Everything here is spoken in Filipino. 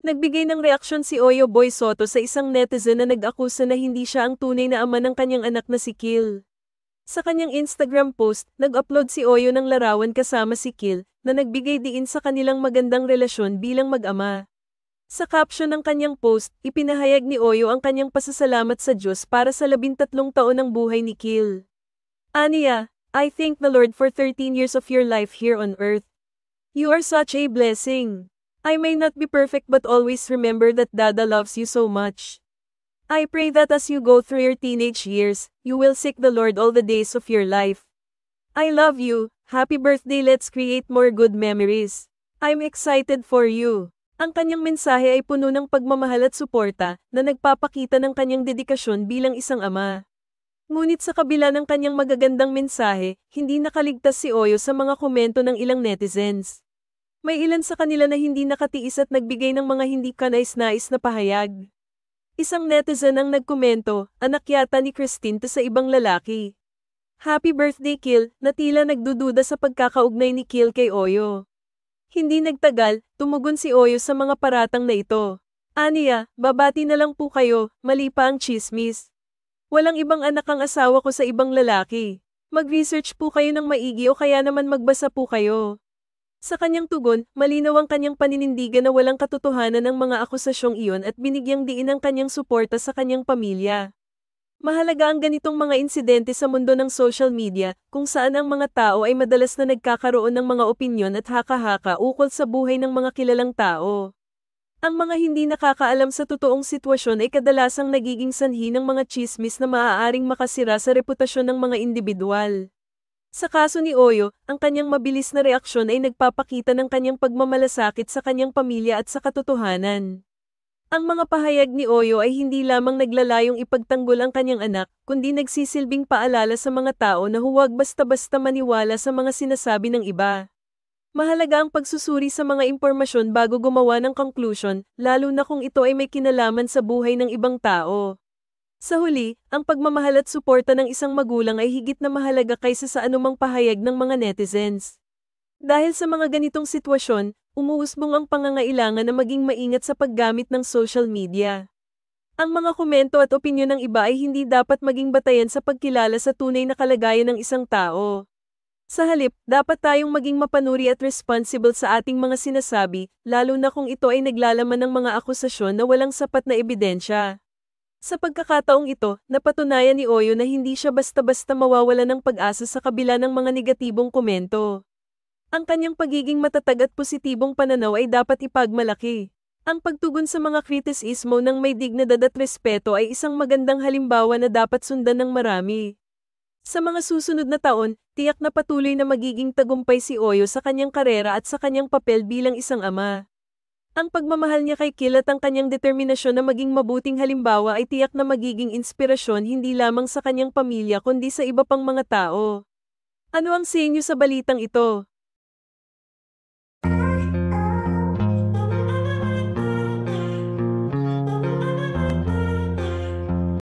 Nagbigay ng reaksyon si Oyo Boy Soto sa isang netizen na nag-akusa na hindi siya ang tunay na ama ng kanyang anak na si Kill. Sa kanyang Instagram post, nag-upload si Oyo ng larawan kasama si Kill, na nagbigay diin sa kanilang magandang relasyon bilang mag-ama. Sa caption ng kanyang post, ipinahayag ni Oyo ang kanyang pasasalamat sa Diyos para sa 13 taon ng buhay ni Kill. Aniya, I thank the Lord for 13 years of your life here on earth. You are such a blessing. I may not be perfect but always remember that Dada loves you so much. I pray that as you go through your teenage years, you will seek the Lord all the days of your life. I love you. Happy birthday, let's create more good memories. I'm excited for you. Ang kanyang mensahe ay puno ng pagmamahal at suporta na nagpapakita ng kanyang dedikasyon bilang isang ama. Ngunit sa kabila ng kanyang magagandang mensahe, hindi nakaligtas si Oyo sa mga komento ng ilang netizens. May ilan sa kanila na hindi nakatiis at nagbigay ng mga hindi kanais-nais na pahayag. Isang netizen ang nagkomento, anak yata ni Christine to sa ibang lalaki. Happy birthday Kill, na tila nagdududa sa pagkakaugnay ni Kill kay Oyo. Hindi nagtagal, tumugon si Oyo sa mga paratang na ito. Aniya, babati na lang po kayo, mali pa ang chismis. Walang ibang anak ang asawa ko sa ibang lalaki. Mag-research po kayo ng maigi o kaya naman magbasa po kayo. Sa kanyang tugon, malinaw ang kanyang paninindigan na walang katotohanan ng mga akusasyong iyon at binigyang diin ang kanyang suporta sa kanyang pamilya. Mahalaga ang ganitong mga insidente sa mundo ng social media, kung saan ang mga tao ay madalas na nagkakaroon ng mga opinyon at haka-haka ukol sa buhay ng mga kilalang tao. Ang mga hindi nakakaalam sa totoong sitwasyon ay kadalasang nagiging sanhi ng mga tsismis na maaaring makasira sa reputasyon ng mga individual. Sa kaso ni Oyo, ang kanyang mabilis na reaksyon ay nagpapakita ng kanyang pagmamalasakit sa kanyang pamilya at sa katotohanan. Ang mga pahayag ni Oyo ay hindi lamang naglalayong ipagtanggol ang kanyang anak, kundi nagsisilbing paalala sa mga tao na huwag basta-basta maniwala sa mga sinasabi ng iba. Mahalaga ang pagsusuri sa mga impormasyon bago gumawa ng conclusion, lalo na kung ito ay may kinalaman sa buhay ng ibang tao. Sa huli, ang pagmamahal at suporta ng isang magulang ay higit na mahalaga kaysa sa anumang pahayag ng mga netizens. Dahil sa mga ganitong sitwasyon, umuusbong ang pangangailangan na maging maingat sa paggamit ng social media. Ang mga komento at opinyon ng iba ay hindi dapat maging batayan sa pagkilala sa tunay na kalagayan ng isang tao. Sa halip, dapat tayong maging mapanuri at responsible sa ating mga sinasabi, lalo na kung ito ay naglalaman ng mga akusasyon na walang sapat na ebidensya. Sa pagkakataong ito, napatunayan ni Oyo na hindi siya basta-basta mawawala ng pag-asa sa kabila ng mga negatibong komento. Ang kanyang pagiging matatag at positibong pananaw ay dapat ipagmalaki. Ang pagtugon sa mga kritisismo ng may dignidad at respeto ay isang magandang halimbawa na dapat sundan ng marami. Sa mga susunod na taon, tiyak na patuloy na magiging tagumpay si Oyo sa kanyang karera at sa kanyang papel bilang isang ama. Ang pagmamahal niya kay Kill at ang kanyang determinasyon na maging mabuting halimbawa ay tiyak na magiging inspirasyon hindi lamang sa kanyang pamilya kundi sa iba pang mga tao. Ano ang sa inyo sa balitang ito?